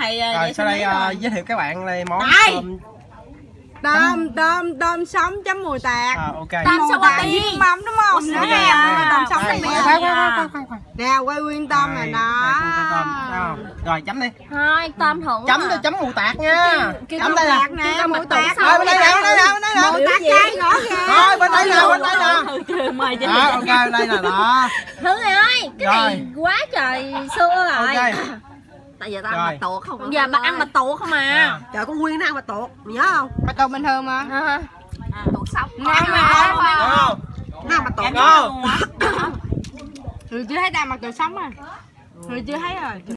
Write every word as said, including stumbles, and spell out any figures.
thầy rồi sau đây uh, giới thiệu các bạn đây món tôm tôm tôm tôm sống chấm mùi tạt. à, ok Tôm sống tạt với mắm đúng không? Tôm sống này nè, quay nguyên tôm này đó. Rồi chấm đi. Thôi tôm thử. Chấm cho chấm mù tạt nha. Chấm đây nè, nè mùi tạt. Rồi bên đây nè, bên đây nè, bên đây nè. Mùi tạt cay ngõ kìa. Rồi bên đây nè, bên đây nè. Mời chị. Đó, ok đây nè đó. Hương ơi, cái này quá trời xưa rồi. Tại giờ tao ăn mật tuột không. Giờ bà ăn mật tuột không à? Trời con Nguyên nó ăn mật tuột, nhớ không? Mật tuột bình thường mà. Tuột sống. Ngon mà. Nó ăn mật tuột. Ngon. Người chưa thấy ta mật tuột sống à. Người chưa thấy rồi.